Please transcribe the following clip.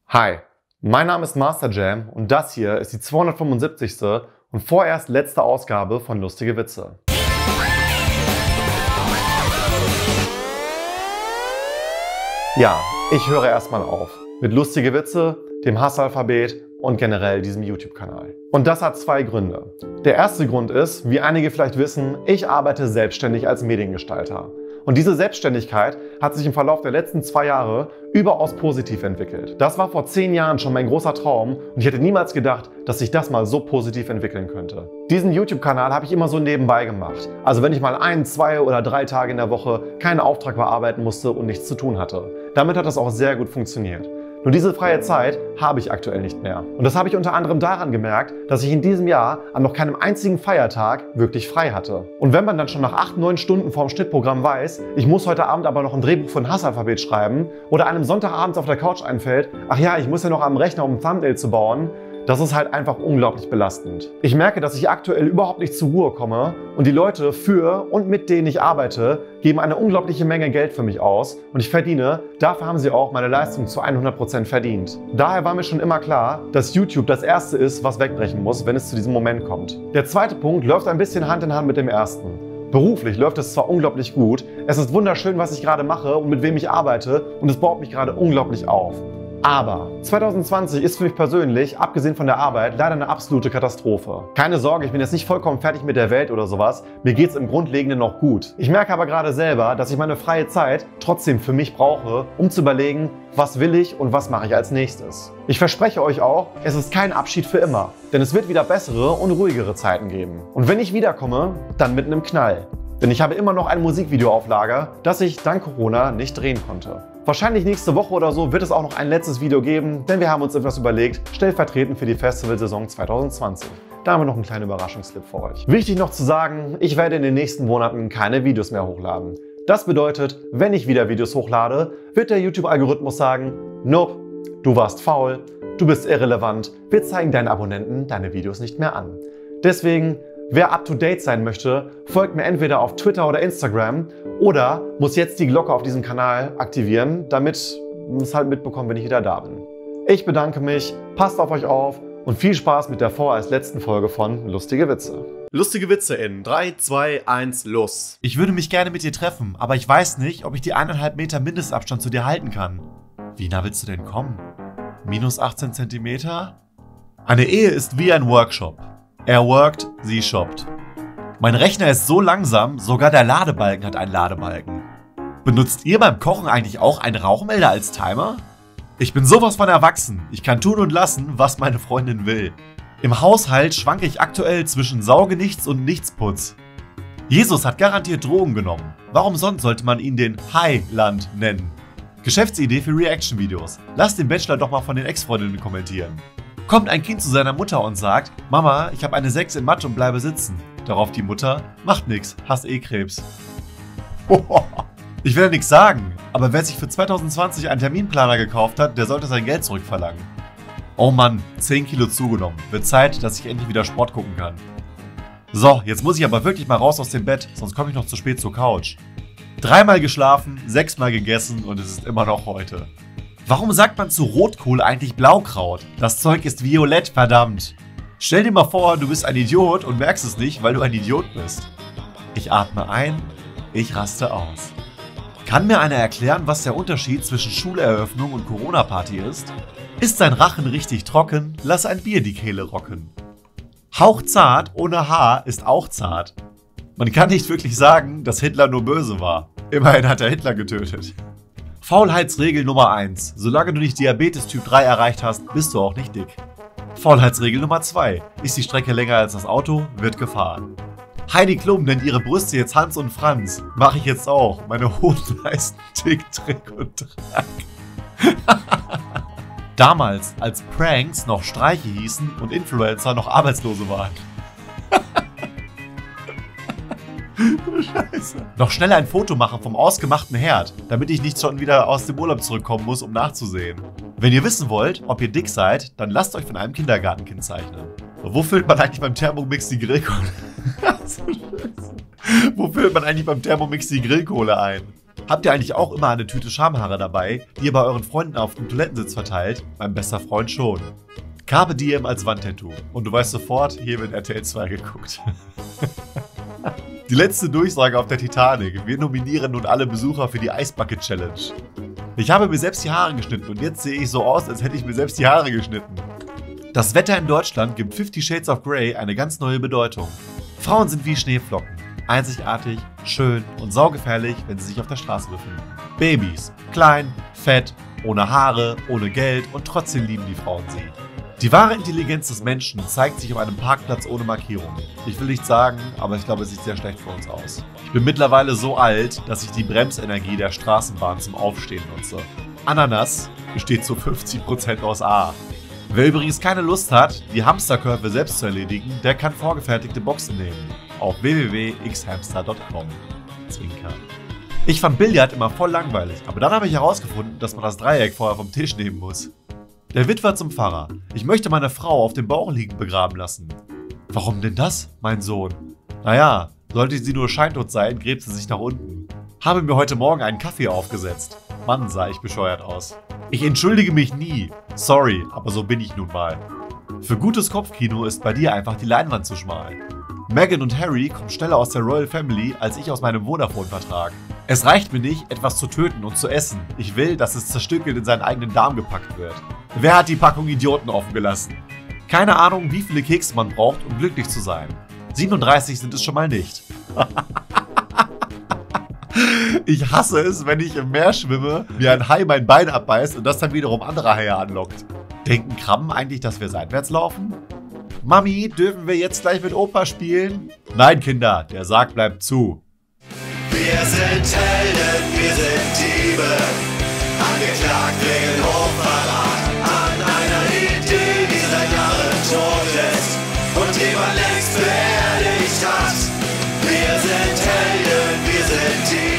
Hi, mein Name ist Master Jam und das hier ist die 275. und vorerst letzte Ausgabe von Lustige Witze. Ja, ich höre erstmal auf mit Lustige Witze, dem Hassalphabet und generell diesem YouTube-Kanal. Und das hat zwei Gründe. Der erste Grund ist, wie einige vielleicht wissen, ich arbeite selbstständig als Mediengestalter. Und diese Selbstständigkeit hat sich im Verlauf der letzten 2 Jahre überaus positiv entwickelt. Das war vor 10 Jahren schon mein großer Traum und ich hätte niemals gedacht, dass sich das mal so positiv entwickeln könnte. Diesen YouTube-Kanal habe ich immer so nebenbei gemacht. Also wenn ich mal 1, 2 oder 3 Tage in der Woche keinen Auftrag bearbeiten musste und nichts zu tun hatte. Damit hat das auch sehr gut funktioniert. Nur diese freie Zeit habe ich aktuell nicht mehr. Und das habe ich unter anderem daran gemerkt, dass ich in diesem Jahr an noch keinem einzigen Feiertag wirklich frei hatte. Und wenn man dann schon nach 8, 9 Stunden vorm Schnittprogramm weiß, ich muss heute Abend aber noch ein Drehbuch für ein Hassalphabet schreiben oder einem Sonntagabends auf der Couch einfällt, ach ja, ich muss ja noch am Rechner, um ein Thumbnail zu bauen, das ist halt einfach unglaublich belastend. Ich merke, dass ich aktuell überhaupt nicht zur Ruhe komme und die Leute für und mit denen ich arbeite, geben eine unglaubliche Menge Geld für mich aus und ich verdiene, dafür haben sie auch meine Leistung zu 100% verdient. Daher war mir schon immer klar, dass YouTube das erste ist, was wegbrechen muss, wenn es zu diesem Moment kommt. Der zweite Punkt läuft ein bisschen Hand in Hand mit dem ersten. Beruflich läuft es zwar unglaublich gut, es ist wunderschön, was ich gerade mache und mit wem ich arbeite und es baut mich gerade unglaublich auf. Aber 2020 ist für mich persönlich, abgesehen von der Arbeit, leider eine absolute Katastrophe. Keine Sorge, ich bin jetzt nicht vollkommen fertig mit der Welt oder sowas. Mir geht's im Grundlegenden noch gut. Ich merke aber gerade selber, dass ich meine freie Zeit trotzdem für mich brauche, um zu überlegen, was will ich und was mache ich als nächstes. Ich verspreche euch auch, es ist kein Abschied für immer. Denn es wird wieder bessere und ruhigere Zeiten geben. Und wenn ich wiederkomme, dann mit einem Knall. Denn ich habe immer noch ein Musikvideo auf Lager, das ich dank Corona nicht drehen konnte. Wahrscheinlich nächste Woche oder so wird es auch noch ein letztes Video geben, denn wir haben uns etwas überlegt, stellvertretend für die Festivalsaison 2020. Da haben wir noch einen kleinen Überraschungsclip für euch. Wichtig noch zu sagen, ich werde in den nächsten Monaten keine Videos mehr hochladen. Das bedeutet, wenn ich wieder Videos hochlade, wird der YouTube-Algorithmus sagen, nope, du warst faul, du bist irrelevant, wir zeigen deinen Abonnenten deine Videos nicht mehr an. Deswegen, wer up-to-date sein möchte, folgt mir entweder auf Twitter oder Instagram oder muss jetzt die Glocke auf diesem Kanal aktivieren, damit ihr es halt mitbekommt, wenn ich wieder da bin. Ich bedanke mich, passt auf euch auf und viel Spaß mit der vorerst letzten Folge von Lustige Witze. Lustige Witze in 3, 2, 1, los. Ich würde mich gerne mit dir treffen, aber ich weiß nicht, ob ich die 1,5 Meter Mindestabstand zu dir halten kann. Wie nah willst du denn kommen? Minus 18 Zentimeter? Eine Ehe ist wie ein Workshop. Er workt, sie shoppt. Mein Rechner ist so langsam, sogar der Ladebalken hat einen Ladebalken. Benutzt ihr beim Kochen eigentlich auch einen Rauchmelder als Timer? Ich bin sowas von erwachsen. Ich kann tun und lassen, was meine Freundin will. Im Haushalt schwanke ich aktuell zwischen Saugenichts und Nichtsputz. Jesus hat garantiert Drogen genommen. Warum sonst sollte man ihn den Highland nennen? Geschäftsidee für Reaction-Videos. Lasst den Bachelor doch mal von den Ex-Freundinnen kommentieren. Kommt ein Kind zu seiner Mutter und sagt, Mama, ich habe eine 6 in Mathe und bleibe sitzen. Darauf die Mutter, macht nix, hast eh Krebs. Ich will ja nichts sagen, aber wer sich für 2020 einen Terminplaner gekauft hat, der sollte sein Geld zurückverlangen. Oh Mann, 10 Kilo zugenommen. Wird Zeit, dass ich endlich wieder Sport gucken kann. So, jetzt muss ich aber wirklich mal raus aus dem Bett, sonst komme ich noch zu spät zur Couch. 3-mal geschlafen, 6-mal gegessen und es ist immer noch heute. Warum sagt man zu Rotkohl eigentlich Blaukraut? Das Zeug ist violett, verdammt. Stell dir mal vor, du bist ein Idiot und merkst es nicht, weil du ein Idiot bist. Ich atme ein, ich raste aus. Kann mir einer erklären, was der Unterschied zwischen Schuleröffnung und Corona-Party ist? Ist dein Rachen richtig trocken, lass ein Bier die Kehle rocken. Hauchzart ohne Haar ist auch zart. Man kann nicht wirklich sagen, dass Hitler nur böse war. Immerhin hat er Hitler getötet. Faulheitsregel Nummer 1. Solange du nicht Diabetes Typ 3 erreicht hast, bist du auch nicht dick. Faulheitsregel Nummer 2. Ist die Strecke länger als das Auto, wird gefahren. Heidi Klum nennt ihre Brüste jetzt Hans und Franz. Mach ich jetzt auch. Meine Hoden heißen Tick, Trick und Track. Damals, als Pranks noch Streiche hießen und Influencer noch Arbeitslose waren. Scheiße. Noch schnell ein Foto machen vom ausgemachten Herd, damit ich nicht schon wieder aus dem Urlaub zurückkommen muss, um nachzusehen. Wenn ihr wissen wollt, ob ihr dick seid, dann lasst euch von einem Kindergartenkind zeichnen. Wo füllt man eigentlich beim Thermomix die Grillkohle? Wo füllt man eigentlich beim Thermomix die Grillkohle ein? Habt ihr eigentlich auch immer eine Tüte Schamhaare dabei, die ihr bei euren Freunden auf dem Toilettensitz verteilt? Mein bester Freund schon. Carpe Diem als Wandtattoo. Und du weißt sofort, hier wird RTL 2 geguckt. Die letzte Durchsage auf der Titanic. Wir nominieren nun alle Besucher für die Ice Bucket Challenge. Ich habe mir selbst die Haare geschnitten und jetzt sehe ich so aus, als hätte ich mir selbst die Haare geschnitten. Das Wetter in Deutschland gibt 50 Shades of Grey eine ganz neue Bedeutung. Frauen sind wie Schneeflocken. Einzigartig, schön und saugefährlich, wenn sie sich auf der Straße befinden. Babys, klein, fett, ohne Haare, ohne Geld und trotzdem lieben die Frauen sie. Die wahre Intelligenz des Menschen zeigt sich auf einem Parkplatz ohne Markierung. Ich will nicht sagen, aber ich glaube, es sieht sehr schlecht für uns aus. Ich bin mittlerweile so alt, dass ich die Bremsenergie der Straßenbahn zum Aufstehen nutze. Ananas besteht zu 50% aus A. Wer übrigens keine Lust hat, die Hamsterkäufe selbst zu erledigen, der kann vorgefertigte Boxen nehmen. Auf www.xhamster.com. Zwinker. Ich fand Billard immer voll langweilig, aber dann habe ich herausgefunden, dass man das Dreieck vorher vom Tisch nehmen muss. Der Witwer zum Pfarrer. Ich möchte meine Frau auf dem Bauch liegend begraben lassen. Warum denn das, mein Sohn? Naja, sollte sie nur scheintot sein, gräbt sie sich nach unten. Habe mir heute Morgen einen Kaffee aufgesetzt. Mann, sah ich bescheuert aus. Ich entschuldige mich nie. Sorry, aber so bin ich nun mal. Für gutes Kopfkino ist bei dir einfach die Leinwand zu schmal. Meghan und Harry kommen schneller aus der Royal Family als ich aus meinem Vodafone-Vertrag. Es reicht mir nicht, etwas zu töten und zu essen. Ich will, dass es zerstückelt in seinen eigenen Darm gepackt wird. Wer hat die Packung Idioten offen gelassen? Keine Ahnung, wie viele Kekse man braucht, um glücklich zu sein. 37 sind es schon mal nicht. Ich hasse es, wenn ich im Meer schwimme, mir ein Hai mein Bein abbeißt und das dann wiederum andere Haie anlockt. Denken Krabben eigentlich, dass wir seitwärts laufen? Mami, dürfen wir jetzt gleich mit Opa spielen? Nein, Kinder, der Sarg bleibt zu. Wir sind Helden, wir sind Diebe, angeklagt wegen Hochverrat an einer Idee, die seit Jahren tot ist und die man längst beerdigt hat. Wir sind Helden, wir sind Diebe.